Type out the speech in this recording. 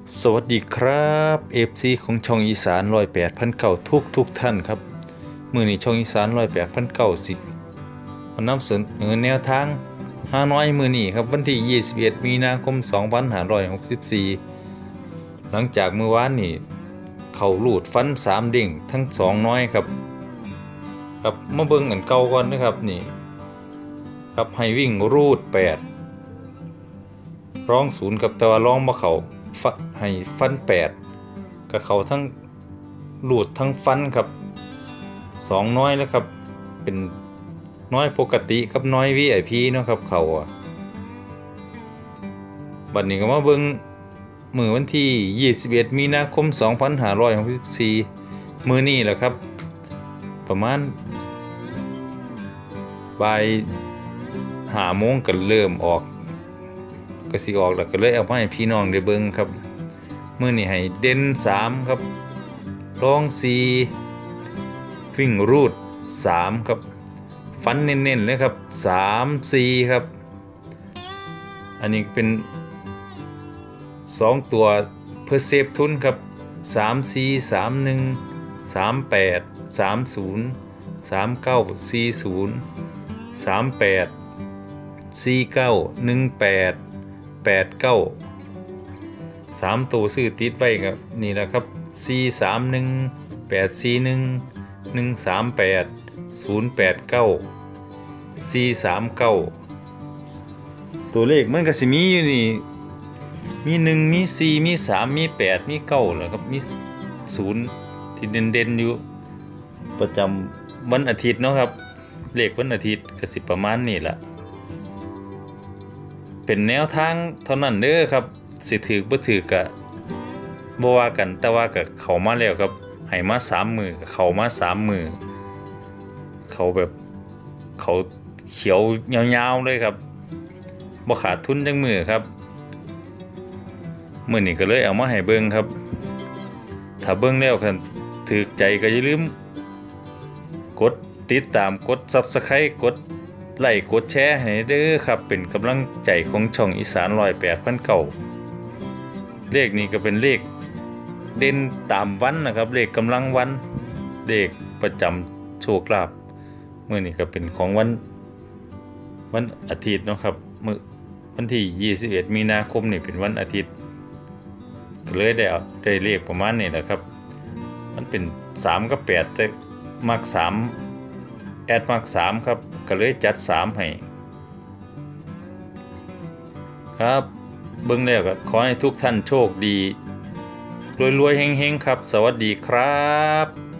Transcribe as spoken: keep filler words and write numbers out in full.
สวัสดีครับเอฟซีของช่องอีสานร้อยแปดพันเก่าทุกทุกท่านครับมื้อนี้ช่องอีสานร้อยแปดพันเก่าสิมานำเสนอแนวทางฮานอยมื้อนี้ครับวันที่ยี่สิบเอ็ดมีนาคมสองพันห้าร้อยหกสิบสี่หลังจากเมื่อวานนี้เขาลูดฟันสามเด้งทั้งสองน้อยครับครับมาเบิ่งกันเก่าก่อนนะครับนี่ครับให้วิ่งรูดแปดร้องศูนย์กับแต่ว่าร้องบ่เข้าฟให้ฟันแปดกับเขาทั้งหลุดทั้งฟันครับสองน้อยแล้วครับเป็นน้อยปกติกับน้อย วี ไอ พี เนาะครับเขาอ่ะบัดนี้ก็มาเบิ่งมื้อวันที่ยี่สิบเอ็ดมีนาคมสองพันห้าร้อยหกสิบสี่มื้อนี้แหละครับประมาณบ่ายห้าโมงก็เริ่มออกก็สิออกแล้วก็เลยเอามาให้พี่น้องได้เบิ่งครับมื้อนี้ให้เด่นสามครับรองสี่วิ่งรูดสามครับฟันเน้นๆเลยครับสาม สี่ครับอันนี้เป็นสองตัวเพื่อเซฟทุนครับสาม สี่ สาม หนึ่ง สาม แปด สาม ศูนย์ สาม เก้า สี่ ศูนย์ สาม แปด สี่ เก้า หนึ่ง แปด แปด เก้าสามตัวซื้อติดไว้ครับนี่แหละครับสี่ สาม หนึ่ง แปด สี่ หนึ่ง หนึ่ง สาม แปด ศูนย์ แปด เก้า สี่ สาม เก้าตัวเลขมันก็สิมีอยู่นี่มีหนึ่งมีสี่มีสามมีแปดมีเก้าแล้วครับมีศูนย์ที่เด่นๆอยู่ประจำวันอาทิตย์เนาะครับเลขวันอาทิตย์ก็สิประมาณนี้แหละเป็นแนวทางเท่านั้นเด้อครับสิถือบ่ถือก็บ่ว่ากันแต่ว่าก็เข้ามาแล้วครับให้มาสามมื้อก็เข้ามาสามมื้อเขาแบบเขาเขียวยาวๆเลยครับบ่ขาดทุนจังมื้อครับมื้อนี้ก็เลยเอามาให้เบิ่งครับถ้าเบิ่งแล้วคันถูกใจก็อย่าลืมกดติดตามกด ซับสไครบ์ กดไลค์กดแชร์ให้เด้อครับเป็นกำลังใจของช่องอีสานร้อยแปดพันเก่าเลขนี้ก็เป็นเลขเด่นตามวันนะครับเลขกำลังวันเลขประจำโชคลาภมื้อนี้ก็เป็นของวันวันอาทิตย์เนาะครับมื้อวันที่ยี่สิบเอ็ดมีนาคมนี่เป็นวันอาทิตย์ก็เลยได้ได้เลขประมาณนี้แหละครับมันเป็นสามกับแปดแต่มักสามแอดมักสามครับก็เลยจัดสามให้ครับเบิ่งแล้วก็ขอให้ทุกท่านโชคดีรวยๆเฮงๆครับสวัสดีครับ